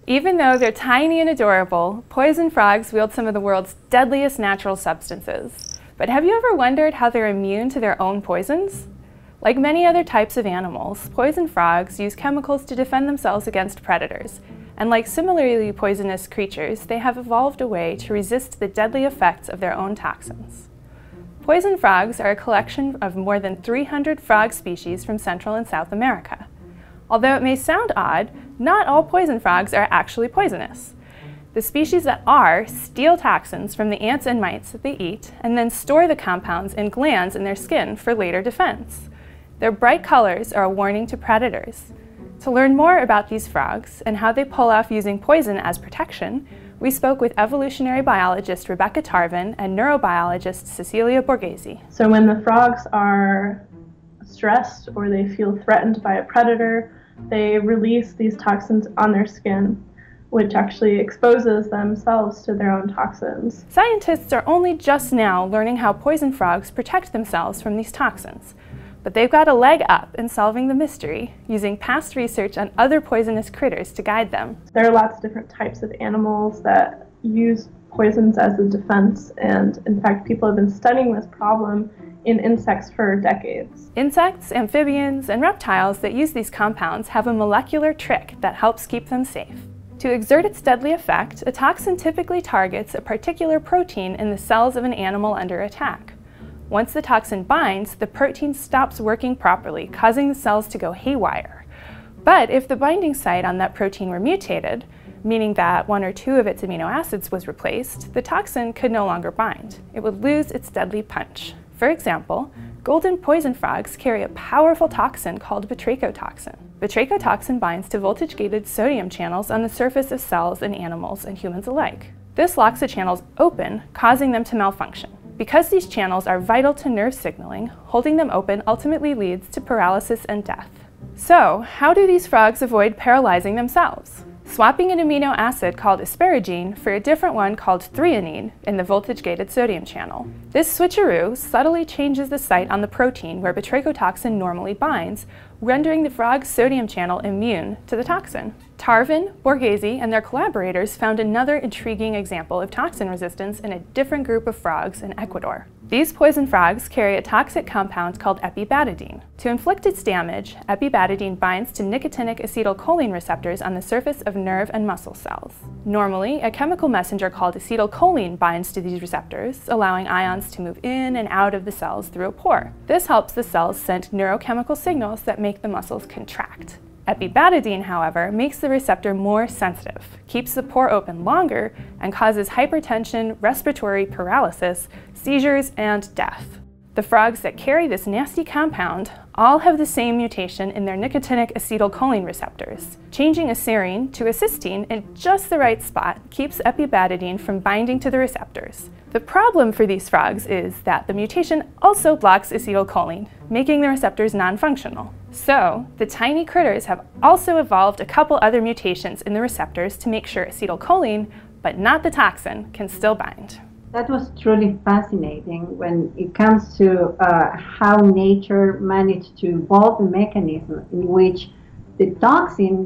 Even though they're tiny and adorable, poison frogs wield some of the world's deadliest natural substances. But have you ever wondered how they're immune to their own poisons? Like many other types of animals, poison frogs use chemicals to defend themselves against predators. And like similarly poisonous creatures, they have evolved a way to resist the deadly effects of their own toxins. Poison frogs are a collection of more than 300 frog species from Central and South America. Although it may sound odd, not all poison frogs are actually poisonous. The species that are steal toxins from the ants and mites that they eat and then store the compounds in glands in their skin for later defense. Their bright colors are a warning to predators. To learn more about these frogs and how they pull off using poison as protection, we spoke with evolutionary biologist Rebecca Tarvin and neurobiologist Cecilia Borghese. So when the frogs are stressed or they feel threatened by a predator, they release these toxins on their skin, which actually exposes themselves to their own toxins. Scientists are only just now learning how poison frogs protect themselves from these toxins, but they've got a leg up in solving the mystery, using past research on other poisonous critters to guide them. There are lots of different types of animals that use poisons as a defense, and in fact people have been studying this problem in insects for decades. Insects, amphibians, and reptiles that use these compounds have a molecular trick that helps keep them safe. To exert its deadly effect, a toxin typically targets a particular protein in the cells of an animal under attack. Once the toxin binds, the protein stops working properly, causing the cells to go haywire. But if the binding site on that protein were mutated, meaning that one or two of its amino acids was replaced, the toxin could no longer bind. It would lose its deadly punch. For example, golden poison frogs carry a powerful toxin called batrachotoxin. Batrachotoxin binds to voltage-gated sodium channels on the surface of cells in animals and humans alike. This locks the channels open, causing them to malfunction. Because these channels are vital to nerve signaling, holding them open ultimately leads to paralysis and death. So, how do these frogs avoid paralyzing themselves? Swapping an amino acid called asparagine for a different one called threonine in the voltage-gated sodium channel. This switcheroo subtly changes the site on the protein where batrachotoxin normally binds, rendering the frog's sodium channel immune to the toxin. Tarvin, Borghese, and their collaborators found another intriguing example of toxin resistance in a different group of frogs in Ecuador. These poison frogs carry a toxic compound called epibetadine. To inflict its damage, epibetadine binds to nicotinic acetylcholine receptors on the surface of nerve and muscle cells. Normally, a chemical messenger called acetylcholine binds to these receptors, allowing ions to move in and out of the cells through a pore. This helps the cells send neurochemical signals that make the muscles contract. Epibetadine, however, makes the receptor more sensitive, keeps the pore open longer, and causes hypertension, respiratory paralysis, seizures, and death. The frogs that carry this nasty compound all have the same mutation in their nicotinic acetylcholine receptors. Changing a serine to a cysteine in just the right spot keeps epibetadine from binding to the receptors. The problem for these frogs is that the mutation also blocks acetylcholine, making the receptors non-functional. So, the tiny critters have also evolved a couple other mutations in the receptors to make sure acetylcholine, but not the toxin, can still bind. That was truly fascinating when it comes to how nature managed to evolve a mechanism in which the toxin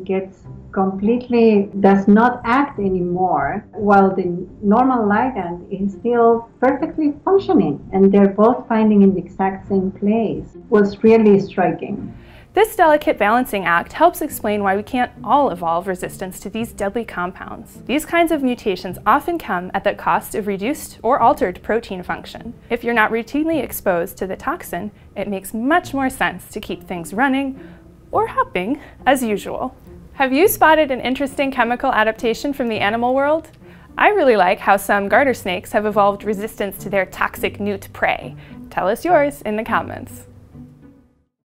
does not act anymore, while the normal ligand is still perfectly functioning, and they're both binding in the exact same place. It was really striking. This delicate balancing act helps explain why we can't all evolve resistance to these deadly compounds. These kinds of mutations often come at the cost of reduced or altered protein function. If you're not routinely exposed to the toxin, it makes much more sense to keep things running or hopping as usual. Have you spotted an interesting chemical adaptation from the animal world? I really like how some garter snakes have evolved resistance to their toxic newt prey. Tell us yours in the comments.